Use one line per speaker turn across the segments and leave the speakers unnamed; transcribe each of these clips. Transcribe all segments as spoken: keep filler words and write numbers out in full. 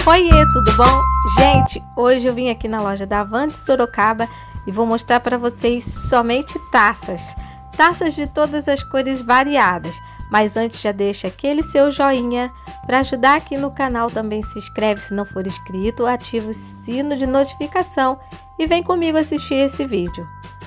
Oiê, tudo bom? Gente, hoje eu vim aqui na loja da Avante Sorocaba e vou mostrar para vocês somente taças. Taças de todas as cores variadas. Mas antes já deixa aquele seu joinha. Para ajudar aqui no canal também se inscreve se não for inscrito, ativa o sino de notificação e vem comigo assistir esse vídeo.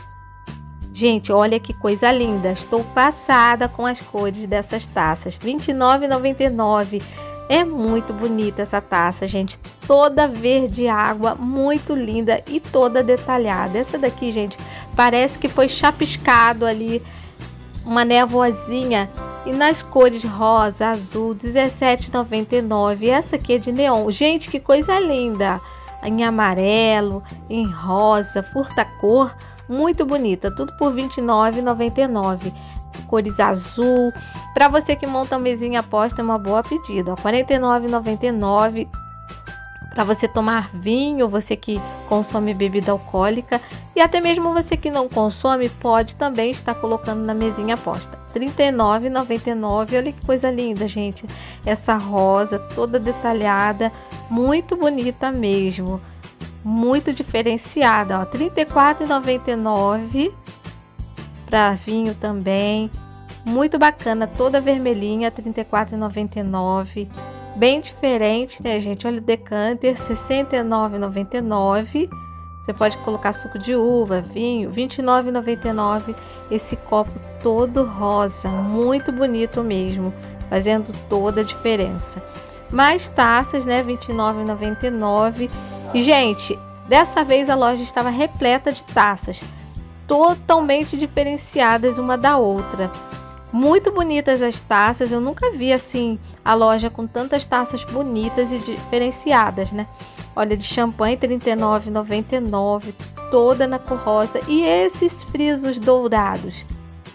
Gente, olha que coisa linda, estou passada com as cores dessas taças, vinte e nove reais e noventa e nove centavos. É muito bonita essa taça, gente, toda verde água, muito linda e toda detalhada. Essa daqui, gente, parece que foi chapiscado ali, uma névoazinha, e nas cores rosa, azul, dezessete reais e noventa e nove centavos. Essa aqui é de neon, gente, que coisa linda, em amarelo, em rosa, furta-cor, muito bonita, tudo por vinte e nove reais e noventa e nove centavos. Cores azul, para você que monta mesinha aposta é uma boa pedida, quarenta e nove reais e noventa e nove centavos. Para você tomar vinho, você que consome bebida alcoólica e até mesmo você que não consome pode também estar colocando na mesinha aposta, trinta e nove reais e noventa e nove centavos. Olha que coisa linda, gente, essa rosa toda detalhada, muito bonita mesmo, muito diferenciada, ó, trinta e quatro reais e noventa e nove centavos. Para vinho também, muito bacana, toda vermelhinha, trinta e quatro reais e noventa e nove centavos. Bem diferente, né, gente? Olha o decanter, sessenta e nove reais e noventa e nove centavos. Você pode colocar suco de uva, vinho, vinte e nove reais e noventa e nove centavos. Esse copo todo rosa, muito bonito mesmo, fazendo toda a diferença. Mais taças, né? vinte e nove reais e noventa e nove centavos. E, gente, dessa vez a loja estava repleta de taças, totalmente diferenciadas uma da outra. Muito bonitas as taças, eu nunca vi assim a loja com tantas taças bonitas e diferenciadas, né? Olha, de champanhe, trinta e nove reais e noventa e nove centavos, toda na cor rosa. E esses frisos dourados,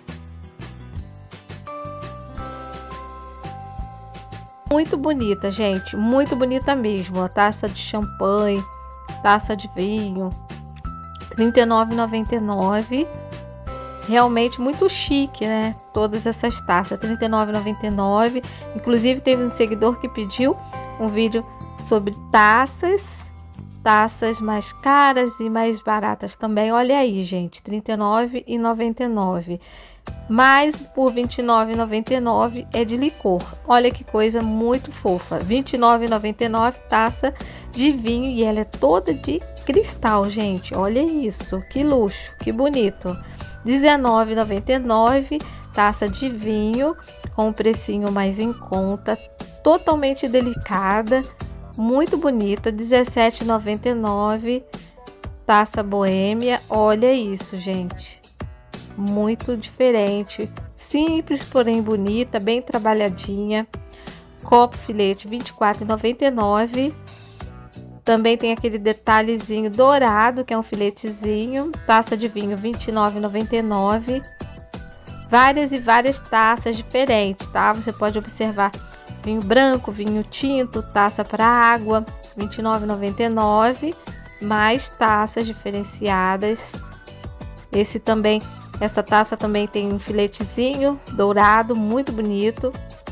muito bonita, gente, muito bonita mesmo. A taça de champanhe, taça de vinho, trinta e nove reais e noventa e nove centavos. Realmente muito chique, né? Todas essas taças, trinta e nove reais e noventa e nove centavos. Inclusive teve um seguidor que pediu um vídeo sobre taças, taças mais caras e mais baratas também. Olha aí, gente, trinta e nove reais e noventa e nove centavos. Mas por vinte e nove reais e noventa e nove centavos é de licor. Olha que coisa muito fofa. vinte e nove reais e noventa e nove centavos, taça de vinho, e ela é toda de cristal, gente. Olha isso, que luxo, que bonito. dezenove reais e noventa e nove centavos, taça de vinho com um precinho mais em conta, totalmente delicada, muito bonita. dezessete reais e noventa e nove centavos, taça boêmia. Olha isso, gente, muito diferente, simples porém bonita, bem trabalhadinha. Copo filete, vinte e quatro reais e noventa e nove centavos. Também tem aquele detalhezinho dourado, que é um filetezinho. Taça de vinho, vinte e nove reais e noventa e nove centavos. Várias e várias taças diferentes, tá? Você pode observar vinho branco, vinho tinto, taça para água, vinte e nove reais e noventa e nove centavos. Mais taças diferenciadas. Esse também, essa taça também tem um filetezinho dourado, muito bonito.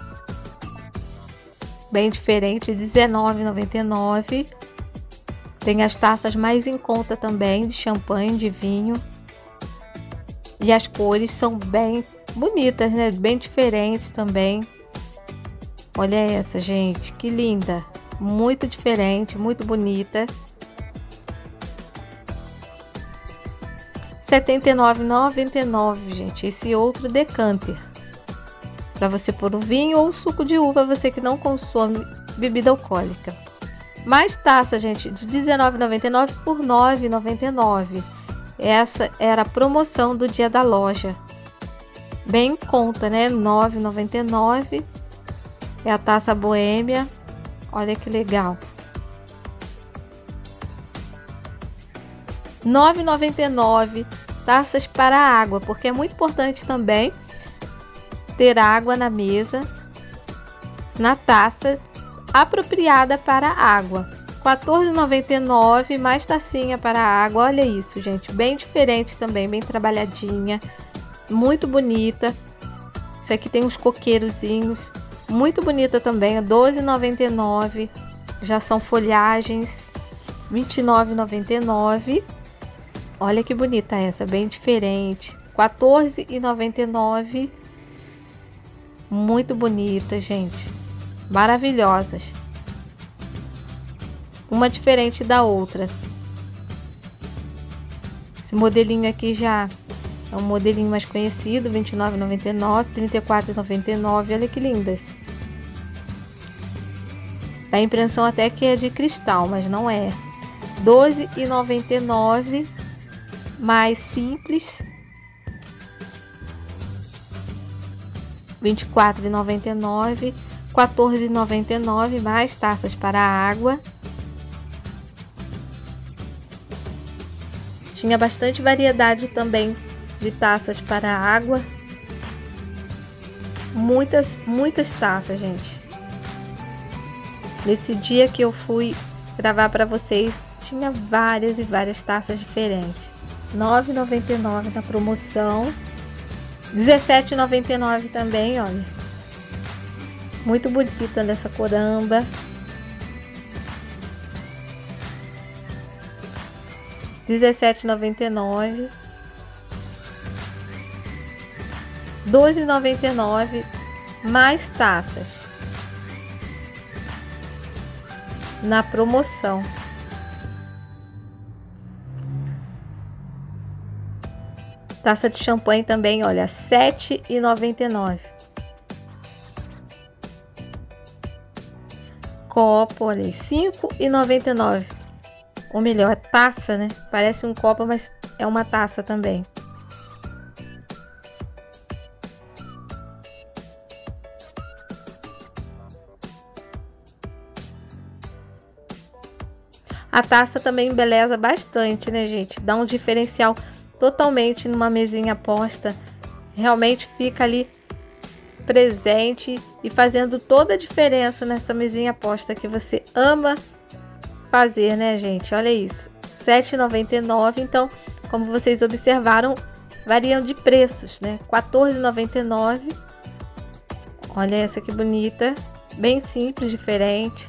Bem diferente, dezenove reais e noventa e nove centavos. Tem as taças mais em conta também, de champanhe, de vinho. E as cores são bem bonitas, né? Bem diferentes também. Olha essa, gente, que linda. Muito diferente, muito bonita. setenta e nove reais e noventa e nove centavos, gente. Esse outro decanter, para você pôr o vinho ou o suco de uva, você que não consome bebida alcoólica. Mais taça, gente, de dezenove reais e noventa e nove centavos por nove reais e noventa e nove centavos. Essa era a promoção do dia da loja. Bem em conta, né? nove reais e noventa e nove centavos. É a taça boêmia. Olha que legal. nove reais e noventa e nove centavos. Taças para água, porque é muito importante também ter água na mesa, na taça apropriada para água. quatorze reais e noventa e nove centavos, mais tacinha para água. Olha isso, gente, bem diferente também, bem trabalhadinha, muito bonita. Isso aqui tem uns coqueirozinhos, muito bonita também, doze reais e noventa e nove centavos. já são folhagens, vinte e nove reais e noventa e nove centavos. Olha que bonita essa, bem diferente. quatorze reais e noventa e nove centavos. Muito bonita, gente. Maravilhosas. Uma diferente da outra. Esse modelinho aqui já é um modelinho mais conhecido, vinte e nove reais e noventa e nove centavos, trinta e quatro reais e noventa e nove centavos. Olha que lindas. Dá a impressão até que é de cristal, mas não é. doze reais e noventa e nove centavos. Mais simples, vinte e quatro reais e noventa e nove centavos, quatorze reais e noventa e nove centavos, mais taças para água. Tinha bastante variedade também de taças para água. Muitas, muitas taças, gente. Nesse dia que eu fui gravar para vocês, tinha várias e várias taças diferentes. nove reais e noventa e nove centavos na promoção, dezessete reais e noventa e nove centavos também, olha. Muito bonita nessa coramba. dezessete reais e noventa e nove centavos. doze reais e noventa e nove centavos mais taças na promoção. Taça de champanhe também, olha, sete reais e noventa e nove centavos. Copo, olha aí, cinco reais e noventa e nove centavos. Ou melhor, taça, né? Parece um copo, mas é uma taça também. A taça também embeleza bastante, né, gente? Dá um diferencial totalmente numa mesinha posta. Realmente fica ali presente e fazendo toda a diferença nessa mesinha posta que você ama fazer, né, gente? Olha isso, sete reais e noventa e nove centavos. Então, como vocês observaram, variam de preços, né? quatorze reais e noventa e nove centavos. Olha essa que bonita, bem simples, diferente.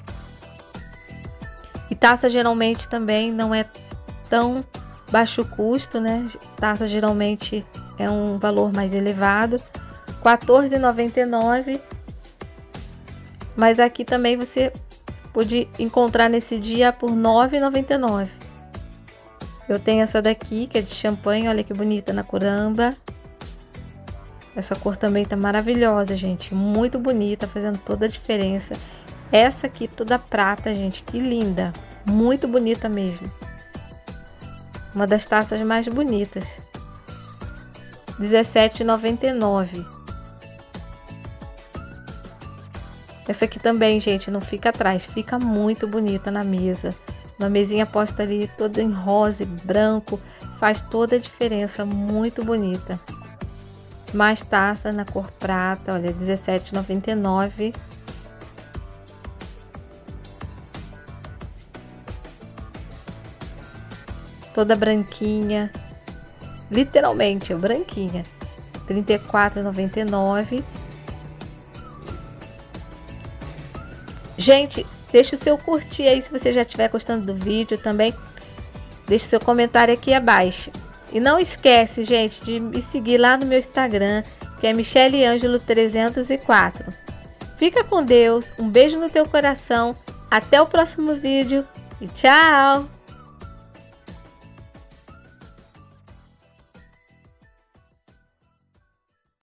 E taça geralmente também não é tão baixo custo, né? Taça geralmente é um valor mais elevado. quatorze reais e noventa e nove centavos. Mas aqui também você pode encontrar nesse dia por nove reais e noventa e nove centavos. Eu tenho essa daqui, que é de champanhe, olha que bonita na coramba. Essa cor também tá maravilhosa, gente, muito bonita, fazendo toda a diferença. Essa aqui toda prata, gente, que linda, muito bonita mesmo. Uma das taças mais bonitas. dezessete reais e noventa e nove centavos. Essa aqui também, gente, não fica atrás, fica muito bonita na mesa. Uma mesinha posta ali toda em rosa e branco, faz toda a diferença, muito bonita. Mais taça na cor prata, olha, dezessete reais e noventa e nove centavos. Toda branquinha, literalmente branquinha, trinta e quatro reais e noventa e nove centavos. Gente, deixa o seu curtir aí se você já estiver gostando do vídeo também. Deixa o seu comentário aqui abaixo. E não esquece, gente, de me seguir lá no meu Instagram, que é Michele Ângelo trezentos e quatro. Fica com Deus, um beijo no teu coração, até o próximo vídeo e tchau!